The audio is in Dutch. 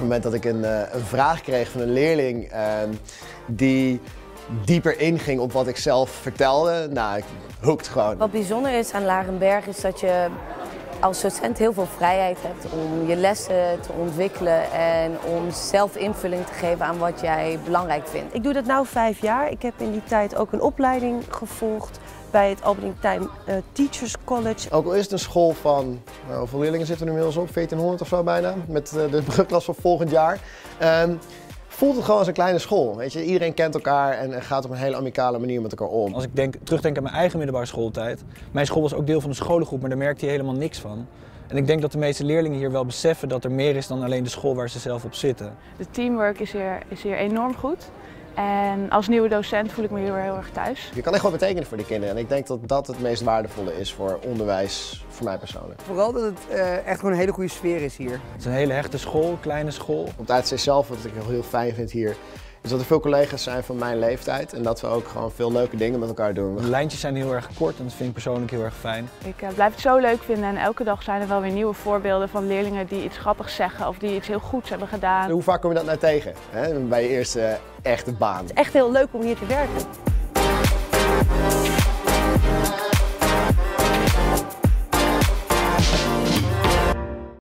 moment dat ik een vraag kreeg van een leerling die dieper inging op wat ik zelf vertelde, nou, ik hooked gewoon. Wat bijzonder is aan Larenberg is dat je als docent heel veel vrijheid hebt om je lessen te ontwikkelen en om zelf invulling te geven aan wat jij belangrijk vindt. Ik doe dat nu 5 jaar. Ik heb in die tijd ook een opleiding gevolgd bij het Albert Einstein Teachers College. Ook al is het een school van, hoeveel leerlingen zitten er inmiddels op? 1400 of zo bijna, met de brugklas van volgend jaar. Voelt het gewoon als een kleine school. Weet je? Iedereen kent elkaar en gaat op een hele amicale manier met elkaar om. Als ik terugdenk aan mijn eigen middelbare schooltijd. Mijn school was ook deel van de scholengroep, maar daar merkte je helemaal niks van. En ik denk dat de meeste leerlingen hier wel beseffen dat er meer is dan alleen de school waar ze zelf op zitten. De teamwork is hier enorm goed. En als nieuwe docent voel ik me hier heel erg thuis. Je kan echt wat betekenen voor de kinderen en ik denk dat dat het meest waardevolle is voor onderwijs, voor mij persoonlijk. Vooral dat het echt gewoon een hele goede sfeer is hier. Het is een hele hechte school, kleine school. Op de ATC zelf, wat ik heel fijn vind hier, is dat er veel collega's zijn van mijn leeftijd en dat we ook gewoon veel leuke dingen met elkaar doen. De lijntjes zijn heel erg kort en dat vind ik persoonlijk heel erg fijn. Ik blijf het zo leuk vinden en elke dag zijn er wel weer nieuwe voorbeelden van leerlingen die iets grappigs zeggen of die iets heel goeds hebben gedaan. Hoe vaak kom je dat nou tegen, hè? Bij je eerste echte baan? Het is echt heel leuk om hier te werken.